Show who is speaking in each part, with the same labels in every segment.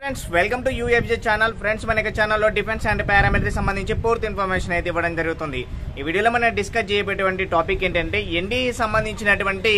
Speaker 1: Friends welcome to UFJ channel. Friends మన ఛానల్లో defence and paramilitary సంబంధించి పూర్తి ఇన్ఫర్మేషన్ అయితే ఇవ్వడం జరుగుతుంది. ఈ వీడియోలో మనం డిస్కస్ చేయబోయేటువంటి టాపిక్ ఏంటంటే ఎన్డీఏ సంబంధించినటువంటి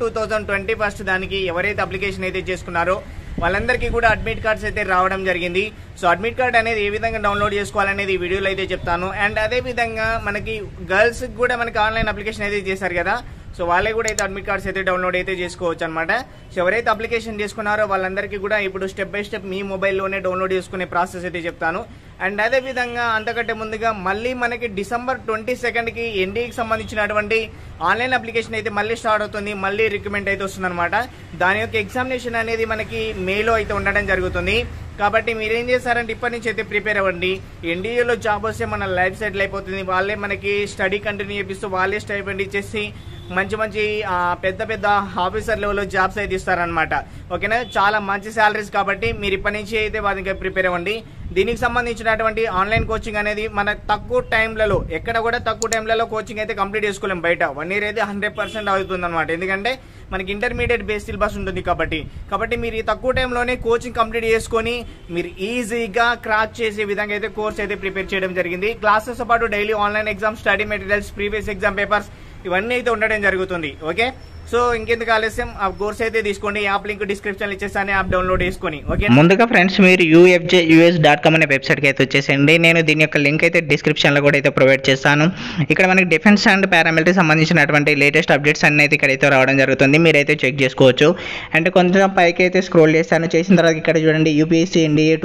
Speaker 1: 2021 దానికి ఎవరైతే అప్లికేషన్ అయితే చేసుకున్నారో వాళ్ళందరికీ కూడా అడ్మిట్ కార్డ్స్ అయితే రావడం జరిగింది. సో అడ్మిట్ కార్డ్ అనేది ఏ విధంగా డౌన్లోడ్ చేసుకోవాలనేది ఈ వీడియోలో అయితే చెప్తాను. అండ్ అదే విధంగా మనకి గర్ల్స్ కూడా మనకి ఆన్లైన్ అప్లికేషన్ అయితే చేశారు కదా, సో వాళ్ళే కూడా అయితే అడ్మిట్ కార్డ్స్ అయితే డౌన్లోడ్ అయితే చేసుకోవచ్చు అనమాట. సో ఎవరైతే అప్లికేషన్ చేసుకున్నారో వాళ్ళందరికీ కూడా ఇప్పుడు స్టెప్ బై స్టెప్ మీ మొబైల్లోనే డౌన్లోడ్ చేసుకునే ప్రాసెస్ అయితే చెప్తాను. అండ్ అదే విధంగా అంతకంటే ముందుగా మళ్ళీ మనకి December 22కి ఎన్డీఏకి సంబంధించినటువంటి ఆన్లైన్ అప్లికేషన్ అయితే మళ్ళీ స్టార్ట్ అవుతుంది. మళ్ళీ రిక్రూట్మెంట్ అయితే వస్తుంది అనమాట. దాని యొక్క ఎగ్జామినేషన్ అనేది మనకి మేలో అయితే ఉండడం జరుగుతుంది. కాబట్టి మీరేం చేస్తారంటే ఇప్పటి నుంచి అయితే ప్రిపేర్ అవ్వండి. ఎన్డీఏలో జాబ్ వస్తే మన లైఫ్ సెటిల్ అయిపోతుంది. వాళ్ళే మనకి స్టడీ కంటిన్యూ చేపిస్తూ వాళ్ళే స్టైపెండ్ ఇచ్చేసి మంచి మంచి పెద్ద పెద్ద ఆఫీసర్ లెవెల్లో జాబ్స్ అయితే ఇస్తారనమాట. ఓకేనా, చాలా మంచి శాలరీస్. కాబట్టి మీరు ఇప్పటి నుంచి అయితే వాటికి ప్రిపేర్ అవ్వండి. దీనికి సంబంధించినటువంటి ఆన్లైన్ కోచింగ్ అనేది మన తక్కువ టైంలలో ఎక్కడ కూడా తక్కువ టైంలలో కోచింగ్ అయితే కంప్లీట్ చేసుకోలేం. బయట 1 year అయితే 100% అవుతుంది అనమాట. ఎందుకంటే మనకి ఇంటర్మీడియట్ బేస్ సిలబస్ ఉంటుంది కాబట్టి మీరు ఈ తక్కువ టైంలోనే కోచింగ్ కంప్లీట్ చేసుకొని మీరు ఈజీగా క్రాక్ చేసే విధంగా అయితే కోర్స్ అయితే ప్రిపేర్ చేయడం జరిగింది. క్లాసెస్ పాటు daily online exam, study materials, previous exam papers ఇవన్నీ అయితే ఉండడం జరుగుతుంది. ఓకే, సో ఇంకెందుకు ఆలస్యం, ఆ కోర్స్ అయితే తీసుకోండి. యాప్ లింక్ డిస్క్రిప్షన్ ఇచ్చేస్తాను, యాప్ డౌన్లోడ్ చేసుకొని. ఓకే,
Speaker 2: ముందుగా ఫ్రెండ్స్ మీరు ufjus.com అనే వెబ్సైట్కి అయితే వచ్చేసండి. నేను దీని యొక్క లింక్ అయితే డిస్క్రిప్షన్లో కూడా అయితే ప్రొవైడ్ చేస్తాను. ఇక్కడ మనకి డిఫెన్స్ అండ్ పారామిలిటరీ సంబంధించినటువంటి లేటెస్ట్ అప్డేట్స్ అన్నీ అయితే ఇక్కడైతే రావడం జరుగుతుంది. మీరైతే చెక్ చేసుకోవచ్చు. అండ్ కొంచెం పైకి అయితే స్క్రోల్ చేస్తాను. చేసిన తర్వాత ఇక్కడ చూడండి UPSC ఎన్డీఏ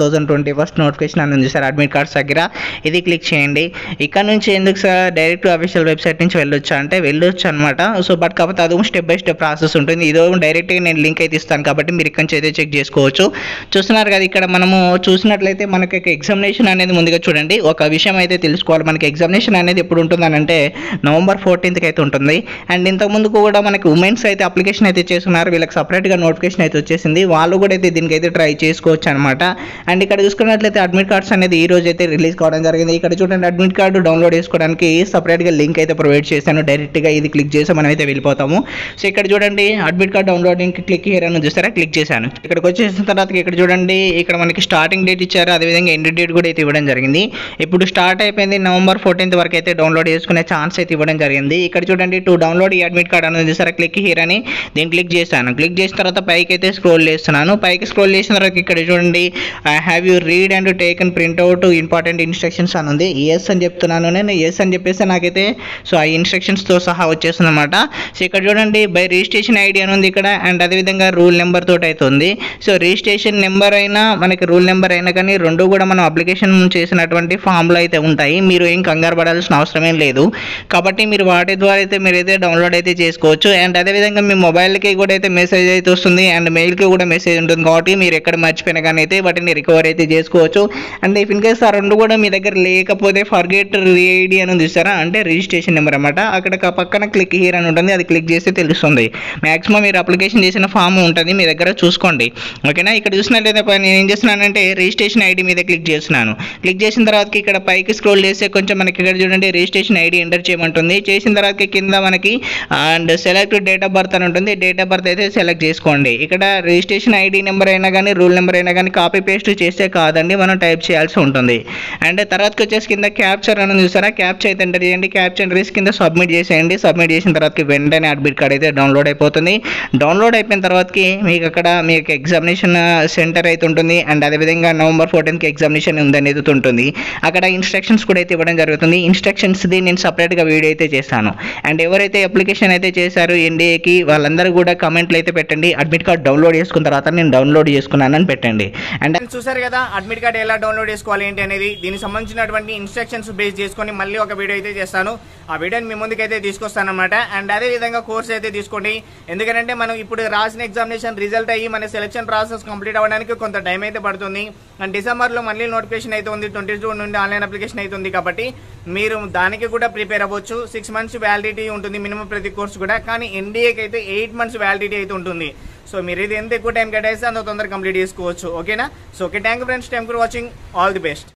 Speaker 2: 2021 నోటిఫికేషన్ అని ఉంది సార్ అడ్మిట్ కార్డ్స్ దగ్గర. ఇది క్లిక్ చేయండి. ఇక్కడ నుంచి ఎందుకు సార్ డైరెక్ట్ అఫీషియల్ వెబ్సైట్ నుంచి వెళ్ళొచ్చు అంటే వెళ్ళొచ్చు అనమాట. సో బట్ కాకపోతే అది స్టెప్ బై స్టెప్ ప్రాసెస్ ఉంటుంది. ఇదో డైరెక్ట్గా నేను లింక్ అయితే ఇస్తాను కాబట్టి మీరు ఇక్కడ నుంచి అయితే చెక్ చేసుకోవచ్చు. చూస్తున్నారు కదా, ఇక్కడ మనము చూసినట్లయితే మనకి ఎగ్జామినేషన్ అనేది ముందుగా చూడండి. ఒక విషయం అయితే తెలుసుకోవాలి, మనకి ఎగ్జామినేషన్ అనేది ఎప్పుడు ఉంటుందనంటే November 14th అయితే ఉంటుంది. అండ్ ఇంతకుముందు కూడా మనకి ఉమెన్స్ అయితే అప్లికేషన్ అయితే చేసుకున్నారు. వీళ్ళకి సపరేట్గా నోటిఫికేషన్ అయితే వచ్చేసింది. వాళ్ళు కూడా అయితే దీనికి అయితే ట్రై చేసుకోవచ్చు అనమాట. అండ్ ఇక్కడ చూసుకున్నట్లయితే అడ్మిట్ కార్డ్స్ అనేది ఈ రోజు అయితే రిలీజ్ కావడం జరిగింది. ఇక్కడ చూడండి, అడ్మిట్ కార్డు డౌన్లోడ్ చేసుకోవడానికి సపరేట్గా లింక్ అయితే ప్రొవైడ్ చేశాను. డైరెక్ట్గా ఇది క్లిక్ చేసి మనం అయితే వెళ్ళిపోతాము. సో ఇక్కడ చూడండి, admit card downloading click here అని చూస్తారా, క్లిక్ చేశాను. ఇక్కడికి వచ్చేసిన తర్వాత ఇక్కడ చూడండి, ఇక్కడ మనకి స్టార్టింగ్ డేట్ ఇచ్చారు, అదేవిధంగా ఎండ్ డేట్ కూడా అయితే ఇవ్వడం జరిగింది. ఇప్పుడు స్టార్ట్ అయిపోయింది. November 14th వరకు అయితే డౌన్లోడ్ చేసుకునే ఛాన్స్ అయితే ఇవ్వడం జరిగింది. ఇక్కడ చూడండి, టు డౌన్లోడ్ ఈ అడ్మిట్ కార్డ్ అని చూస్తారా, క్లిక్ హియర్ అని దీన్ని క్లిక్ చేశాను. క్లిక్ చేసిన తర్వాత పైకి అయితే స్క్రోల్ చేస్తున్నాను. పైకి స్క్రోల్ చేసిన తర్వాత ఇక్కడ చూడండి, have you read and taken printout important instructions అని ఉంది. ఎస్ అని చెప్తున్నాను. నేను ఎస్ అని చెప్పేసి నాకైతే సో ఆ ఇన్స్ట్రక్షన్స్తో సహా వచ్చేస్తుంది అనమాట. సో ఇక్కడ చూడండి, బై రిజిస్ట్రేషన్ ఐడి అని ఉంది ఇక్కడ. అండ్ అదేవిధంగా రూల్ నెంబర్ తోటి అయితే ఉంది. సో రిజిస్ట్రేషన్ నెంబర్ అయినా మనకి రూల్ నెంబర్ అయినా కానీ రెండు కూడా మనం అప్లికేషన్ చేసినటువంటి ఫామ్లో అయితే ఉంటాయి. మీరు ఏం కంగారు పడాల్సిన అవసరం ఏం లేదు. కాబట్టి మీరు వాటి ద్వారా అయితే మీరైతే డౌన్లోడ్ అయితే చేసుకోవచ్చు. అండ్ అదేవిధంగా మీ మొబైల్కి కూడా అయితే మెసేజ్ అయితే వస్తుంది. అండ్ మెయిల్కి కూడా మెసేజ్ ఉంటుంది. కాబట్టి మీరు ఎక్కడ మర్చిపోయినా కానీ అయితే వాటిని రికవర్ అయితే చేసుకోవచ్చు. అండ్ ఇఫ్ ఇన్ కేస్ ఆ రెండు కూడా మీ దగ్గర లేకపోతే ఫర్గెట్ రీఐడి అని చూస్తారా, అంటే రిజిస్ట్రేషన్ నెంబర్ అనమాట. అక్కడ పక్కన క్లిక్ హియర్ అని ఉంటుంది. అది క్లిక్ చేస్తే తెలుస్తుంది. మ్యాక్సిమం మీరు అప్లికేషన్ చేసిన ఫామ్ ఉంటుంది మీ దగ్గర, చూసుకోండి. ఓకేనా, ఇక్కడ చూసినట్లయితే నేను ఏం చేస్తున్నానంటే రిజిస్ట్రేషన్ ఐడి మీద క్లిక్ చేస్తున్నాను. క్లిక్ చేసిన తర్వాత ఇక్కడ పైకి స్క్రోల్ చేస్తే కొంచెం మనకి ఇక్కడ చూడండి రిజిస్ట్రేషన్ ఐడి ఎంటర్ చేయమంటుంది. చేసిన తర్వాత కింద మనకి and select date of birth అని ఉంటుంది. డేట్ ఆఫ్ బర్త్ అయితే సెలెక్ట్ చేసుకోండి. ఇక్కడ రిజిస్ట్రేషన్ ఐడి నెంబర్ అయినా కానీ రూల్ నెంబర్ అయినా కానీ కాపీ పేస్ట్ చేస్తే కాదండి, మనం టైప్ చేయాల్సి ఉంటుంది. అండ్ తర్వాతకి వచ్చేసి కింద క్యాప్చర్ అని చూసారా, క్యాప్చర్ అయితే ఎంటర్ చేయండి. క్యాప్చర్ రీస్ కింద సబ్మిట్ చేసేయండి. సబ్మిట్ చేసిన తర్వాత వెంటనే అడ్మిట్ కార్డ్ అయితే డౌన్లోడ్ అయిపోతుంది. డౌన్లోడ్ అయిపోయిన తర్వాతకి మీకు అక్కడ మీకు ఎగ్జామినేషన్ సెంటర్ అయితే ఉంటుంది. అండ్ అదేవిధంగా November 14th ఎగ్జామినేషన్ ఉంది అనేది ఉంటుంది. అక్కడ ఇన్స్ట్రక్షన్స్ కూడా అయితే ఇవ్వడం జరుగుతుంది. ఇన్స్ట్రక్షన్స్ది నేను సపరేట్గా వీడియో అయితే చేస్తాను. అండ్ ఎవరైతే అప్లికేషన్ అయితే చేశారో ఎన్డీఏకి వాళ్ళందరూ కూడా కమెంట్లు అయితే పెట్టండి. అడ్మిట్ కార్డ్ డౌన్లోడ్ చేసుకున్న తర్వాత నేను డౌన్లోడ్ చేసుకున్నానని పెట్టండి. అండ్
Speaker 1: చూసారు కదా అడ్మిట్ కార్డ్ ఎలా డౌన్లోడ్ చేసుకోవాలి ఏంటి అనేది. దీనికి సంబంధించినటువంటి ఇన్స్ట్రక్షన్స్ బేస్ చేసుకొని మళ్ళీ ఒక వీడియో అయితే చేస్తాను. ఆ వీడియోని మీ ముందుకైతే తీసుకొస్తాను అనమాట. అండ్ అదే విధంగా కోర్స్ అయితే తీసుకోండి. ఎందుకంటే మనం ఇప్పుడు రాసిన ఎగ్జామినేషన్ రిజల్ట్ అయ్యి మన సెలక్షన్ ప్రాసెస్ కంప్లీట్ అవ్వడానికి కొంత టైం అయితే పడుతుంది. అండ్ డిసెంబర్లో మళ్ళీ నోటిఫికేషన్ అయితే ఉంది. 22 నుండి ఆన్లైన్ అప్లికేషన్ అయితే ఉంది. కాబట్టి మీరు దానికి కూడా ప్రిపేర్ అవ్వచ్చు. 6 months వ్యాలిడిటీ ఉంటుంది మినిమం ప్రతి కోర్స్ కూడా. కానీ ఎన్డీఏకి అయితే 8 months వ్యాలిడిటీ అయితే ఉంటుంది. సో మీరు ఇది ఎంత ఎక్కువ టైం కేటాయిస్తే అంత తొందరగా కంప్లీట్ చేసుకోవచ్చు. ఓకేనా, so okay, thank you friends, thank you for watching, all the best.